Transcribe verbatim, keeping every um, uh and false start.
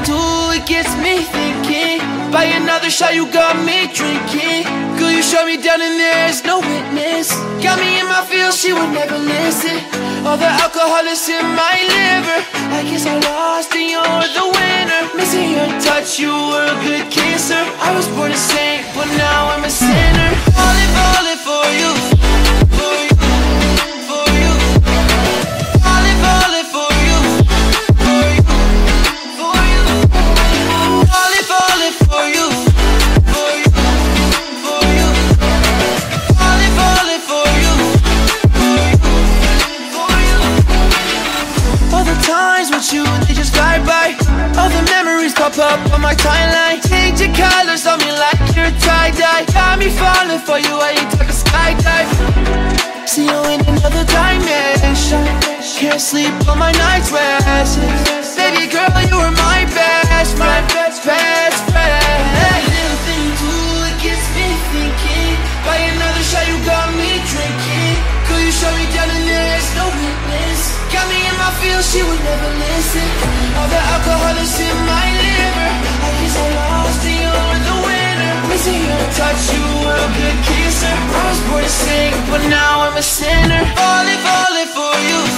do, it gets me thinking. By another shot you got me drinking. Girl, you shut me down and there's no witness. Got me in my feels, she would never listen. All the alcohol is in my liver. I guess I lost and you're the winner. Missing your touch, you were a good kisser. I was born a saint, but now I'm a sinner. Falling, falling for you, for you, for you. Falling, falling for you, for you, for you. Falling, falling for you, for you, for you. Falling, falling for you, for you, for you. All the times with you, they just fly by. All the memories pop up on my timeline. Change your colors on me like you're tie-dye. Got me falling for you, I ain't talking skydive. See you in another dimension. Can't sleep on my night's rest. Baby girl, you were my best, my best, best friend. Hey, little thing you do, it gets me thinking. By another shot you got me drinking. Girl, you shut me down and there's no witness. Got me in my feels, she would never listen. All the alcohol is in my liver. I guess I lost and you're the winner. Missing your touch, you were a good kisser. I was born to sing, but now I'm a sinner. Falling, falling for you.